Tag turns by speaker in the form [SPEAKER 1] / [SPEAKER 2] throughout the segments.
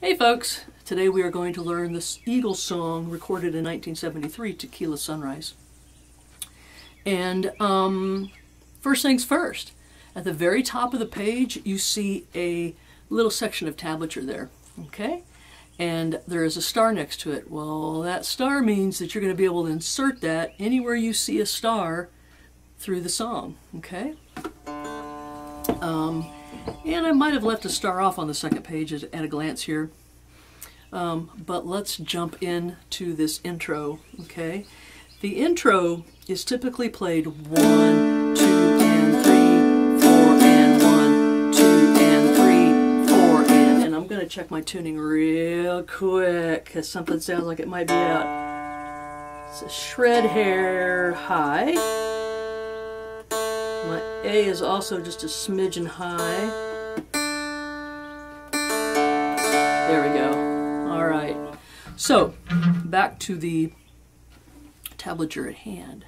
[SPEAKER 1] Hey folks, today we are going to learn this Eagles song recorded in 1973, Tequila Sunrise. And first things first, at the very top of the page you see a little section of tablature there, okay? And there is a star next to it. Well, that star means that you're going to be able to insert that anywhere you see a star through the song, okay? And I might have left a star off on the second page at a glance here. But let's jump into this intro, okay? The intro is typically played 1, 2, and 3, 4, and 1, 2, and 3, 4, and I'm going to check my tuning real quick because something sounds like it might be out. It's a shred hair high. My A is also just a smidgen high. There we go. All right. So, back to the tablature at hand.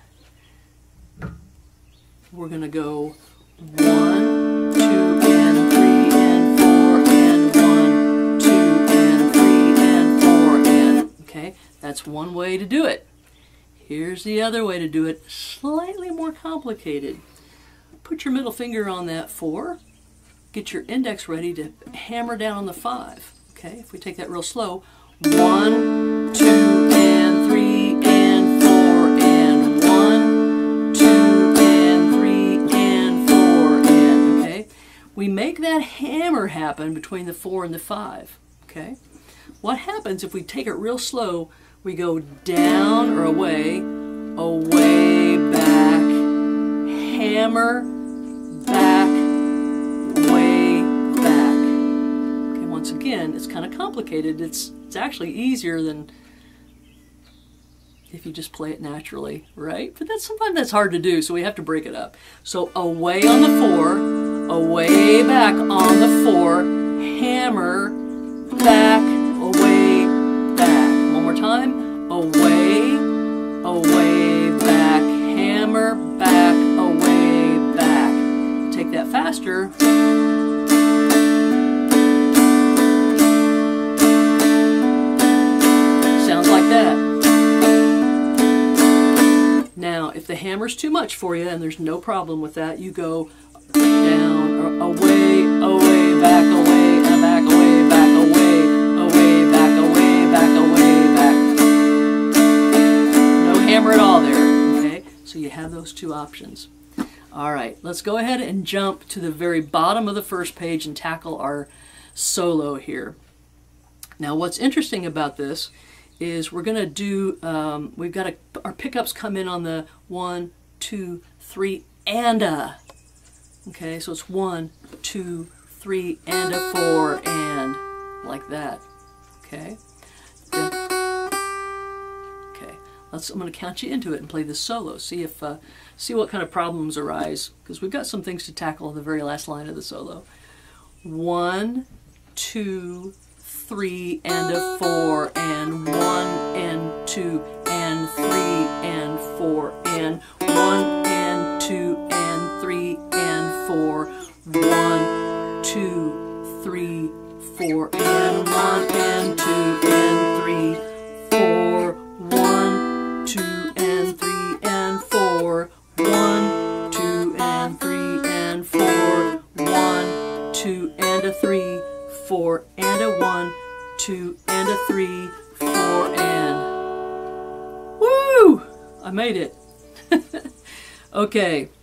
[SPEAKER 1] We're going to go 1, 2, and 3, and 4, and 1, 2, and 3, and 4, and... Okay, that's one way to do it. Here's the other way to do it, slightly more complicated. Put your middle finger on that 4. Get your index ready to hammer down on the 5. Okay, if we take that real slow. 1, 2, and 3, and 4, and 1, 2, and 3, and 4, and... Okay, we make that hammer happen between the 4 and the 5. Okay, what happens if we take it real slow? We go down or away, away, back, hammer, back, way back. Okay, once again, it's kind of complicated. It's actually easier than if you just play it naturally, right? But sometimes that's hard to do, so we have to break it up. So away on the 4, away back on the 4, hammer, back, away, back. One more time. Away, away, back, hammer, back, away, back. Take that faster. Sounds like that. Now, if the hammer's too much for you, and there's no problem with that, you go down, or away, away, back, away, back, away, back, away, away, back, away, back, away, back. No hammer at all there, okay? So you have those two options. All right, let's go ahead and jump to the very bottom of the first page and tackle our solo here. Now, what's interesting about this is we're going to do, we've got our pickups come in on the 1, 2, 3, and a. Okay, so it's 1, 2, 3, and a 4, and like that. Okay. Okay. I'm going to count you into it and play this solo. See what kind of problems arise, because we've got some things to tackle in the very last line of the solo. 1, 2, 3, and a 4, and 1, and 2, and 3, and 4, and 1, and 2, and 3, and 4, 1, 2, 3, 4, and 1, and 2, and 3, 4, 1, 2, and 3, and 4, 1, 2, and 3, and 4, 1, 2, and a 3, 4, and a 1, 2, and a 3, 4, and... Woo! I made it. Okay.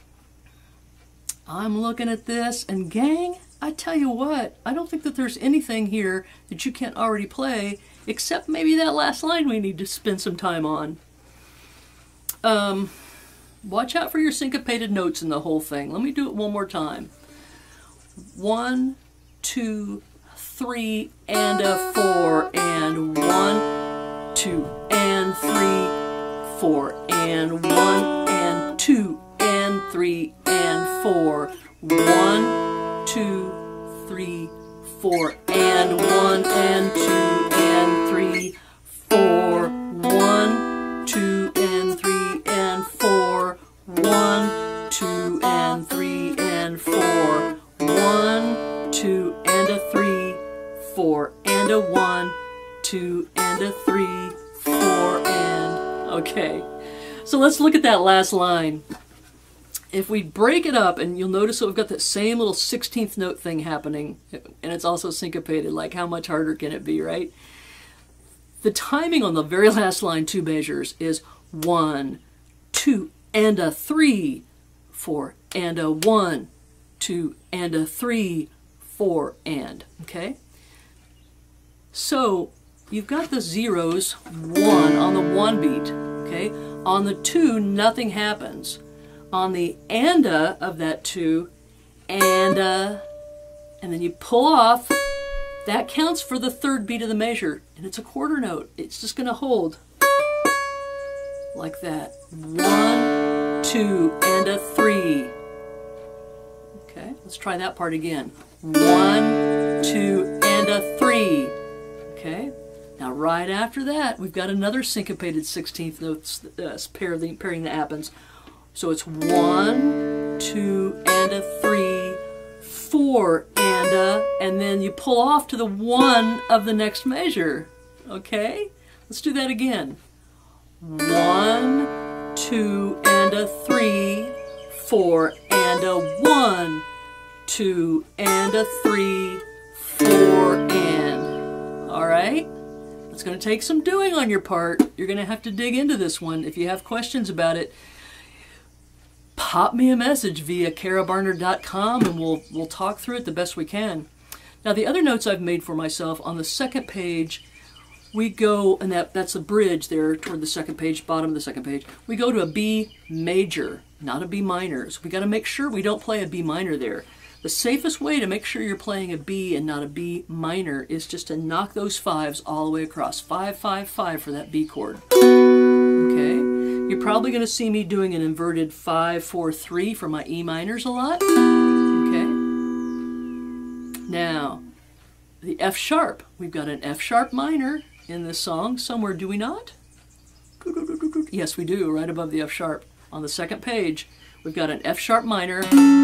[SPEAKER 1] I'm looking at this, and gang, I tell you what, I don't think that there's anything here that you can't already play, except maybe that last line we need to spend some time on. Watch out for your syncopated notes in the whole thing. Let me do it one more time. 1, 2, 3, and a 4, and 1, 2, and 3, 4, and 1, and 2, and 3, and 4, 1, 2, 3, 4, and 1, and 2, and 3, 4, 1, 2, and 3, and 4, 1, 2, and 3, and 4, 1, 2, and a 3, 4, and a 1, 2, and a 3, 4, and... Okay, so let's look at that last line. If we break it up, and you'll notice that we've got that same little 16th note thing happening, and it's also syncopated, like how much harder can it be, right? The timing on the very last line, 2 measures, is 1, 2, and a 3, 4, and a 1, 2, and a 3, 4, and, okay? So, you've got the zeros, 1 on the 1 beat, okay? On the 2, nothing happens. On the and-a of that 2, and-a, and then you pull off, that counts for the 3rd beat of the measure, and it's a quarter note. It's just going to hold like that. 1, 2, and a 3. Okay, let's try that part again. 1, 2, and a 3. Okay, now right after that, we've got another syncopated 16th notes pairing that happens. So it's 1, 2, and a 3, 4, and then you pull off to the 1 of the next measure. Okay? Let's do that again. 1, 2, and a 3, 4, and a 1, 2, and a 3, 4, and. Alright? It's going to take some doing on your part. You're going to have to dig into this one. If you have questions about it, pop me a message via karabarner.com and we'll talk through it the best we can. Now the other notes I've made for myself, on the 2nd page, we go, and that's a bridge there toward the 2nd page, bottom of the 2nd page, we go to a B major, not a B minor. So we got to make sure we don't play a B minor there. The safest way to make sure you're playing a B and not a B minor is just to knock those 5s all the way across. 5, 5, 5 for that B chord. Okay? You're probably going to see me doing an inverted 5, 4, 3 for my E minors a lot. Okay? Now, the F sharp. We've got an F sharp minor in this song somewhere, do we not? Yes, we do, right above the F sharp. On the 2nd page, we've got an F sharp minor.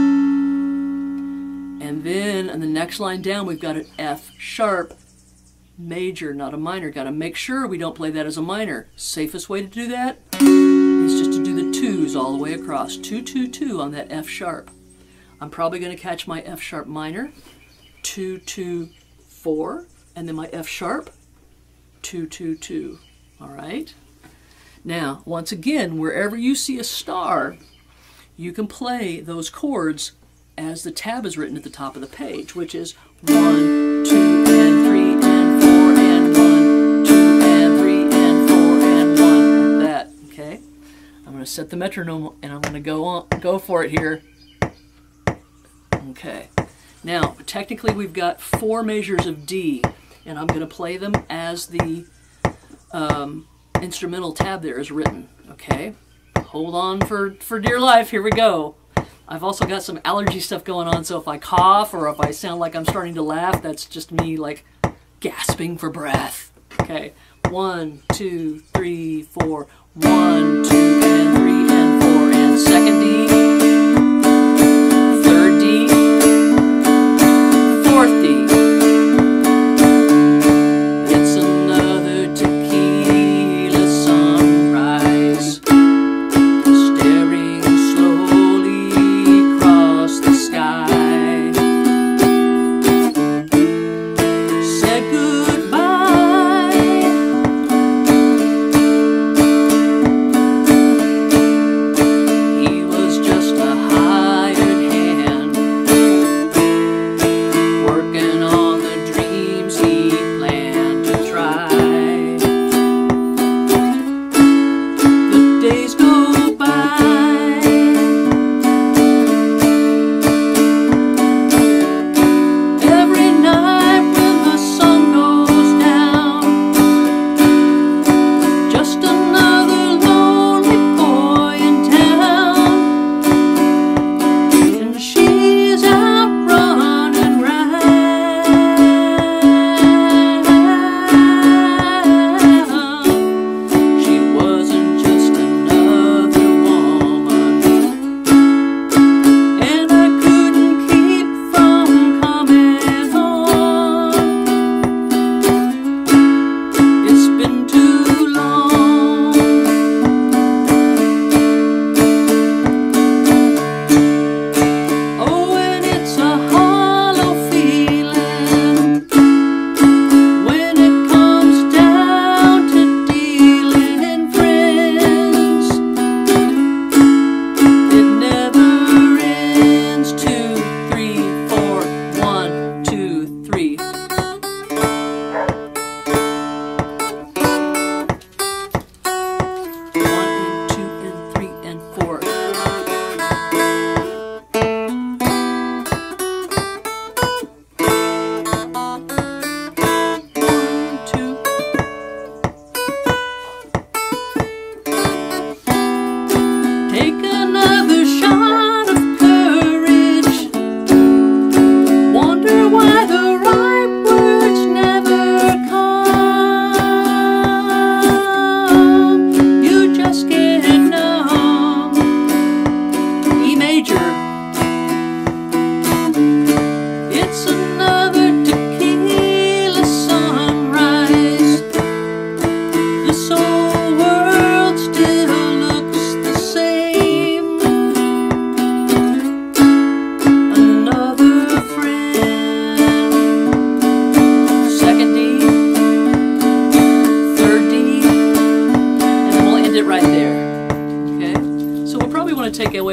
[SPEAKER 1] And then on the next line down, we've got an F sharp major, not a minor. Got to make sure we don't play that as a minor. Safest way to do that is just to do the 2s all the way across. 2, 2, 2 on that F sharp. I'm probably going to catch my F sharp minor, 2, 2, 4, and then my F sharp, 2, 2, 2. All right? Now, once again, wherever you see a star, you can play those chords as the tab is written at the top of the page, which is 1, 2, and 3, and 4, and 1, 2, and 3, and 4, and 1, like that, okay? I'm going to set the metronome, and I'm going to go for it here. Okay. Now, technically we've got 4 measures of D, and I'm going to play them as the instrumental tab there is written, okay? Hold on for dear life, here we go. I've also got some allergy stuff going on, so if I cough or if I sound like I'm starting to laugh, that's just me like gasping for breath. Okay, 1, 2, 3, 4, 1, 2, and 3, and 4, and 2nd D, 3rd D, 4th D. It's another tequila sunrise, staring slowly across the sky. Said goodbye. He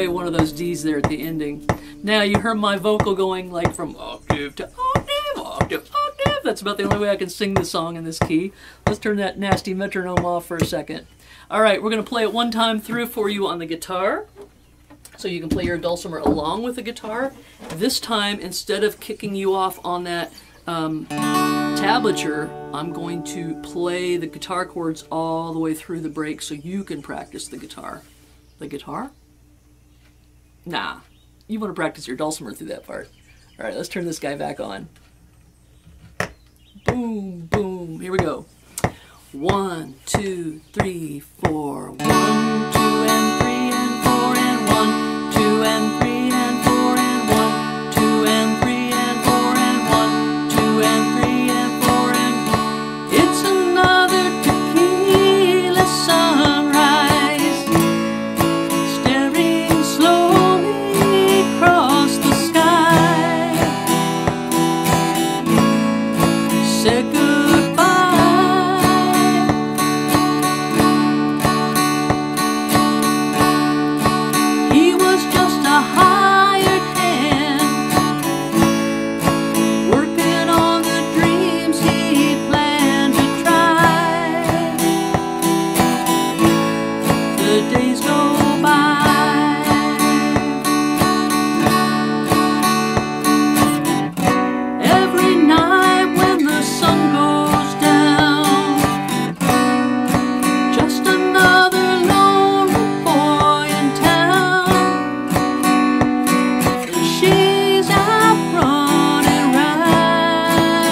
[SPEAKER 1] away one of those D's there at the ending. Now you heard my vocal going like from octave to octave, octave, octave. That's about the only way I can sing the song in this key. Let's turn that nasty metronome off for a second. All right, we're going to play it one time through for you on the guitar, so you can play your dulcimer along with the guitar. This time, instead of kicking you off on that tablature, I'm going to play the guitar chords all the way through the break so you can practice the guitar. The guitar? Nah, you want to practice your dulcimer through that part. All right, let's turn this guy back on. Boom, boom, here we go. 1, 2, 3, 4. 1, 2, and 3, and 4, and 1, 2, and 3, and 4, and 1, 2, and 3, and 4, and 1, 2, and 3, and 4, and it's another tequila sunrise, staring slowly across the sky. Said goodbye. He was just a hired hand, working on the dreams he planned to try. The days go by. Every night when the sun goes down, just another lonely boy in town. She's out running round.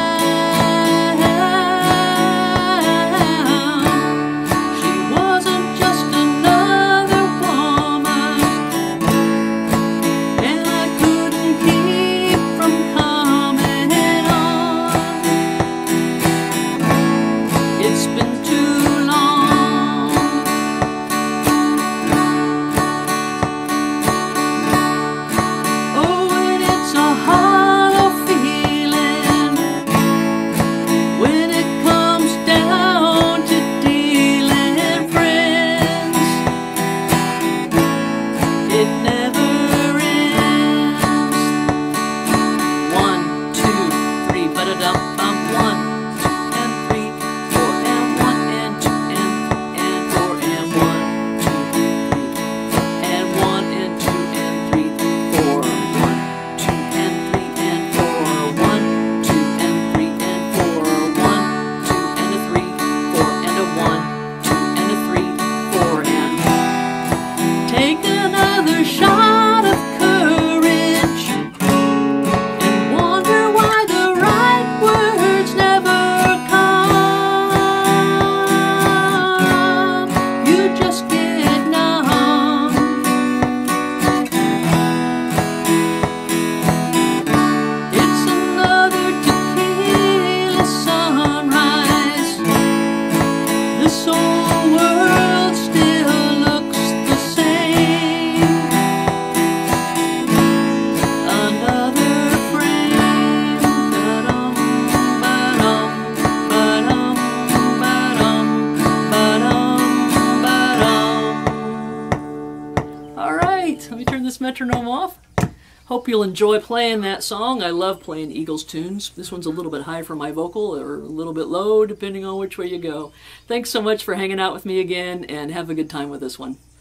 [SPEAKER 1] She wasn't just another woman, and I couldn't keep from coming on. It's been too long. Oh, and it's a hollow feeling when it comes down to dealing friends. It never ends. 1, 2, 3, ba-da-dum, bum. 1, 2, and 3, 4, and 1, and 2, and 4, and 1, 2, 3, and 1, and 2, and 3, 4, 1, 2, and 3, and 4, 1, 2, and 3, and 4, 1, 2, and a 3, 4, and a 1, 2, and a 3, 4, and take another shot of courage and wonder why the right words never come. You just get numb. It's another tequila sunrise. This old world still looks the same. Another frame. Ba-dum, ba-dum, ba-dum, ba-dum, ba-dum, ba-dum. All right, let me turn this metronome off. Hope you'll enjoy playing that song. I love playing Eagles tunes. This one's a little bit high for my vocal, or a little bit low, depending on which way you go. Thanks so much for hanging out with me again, and have a good time with this one.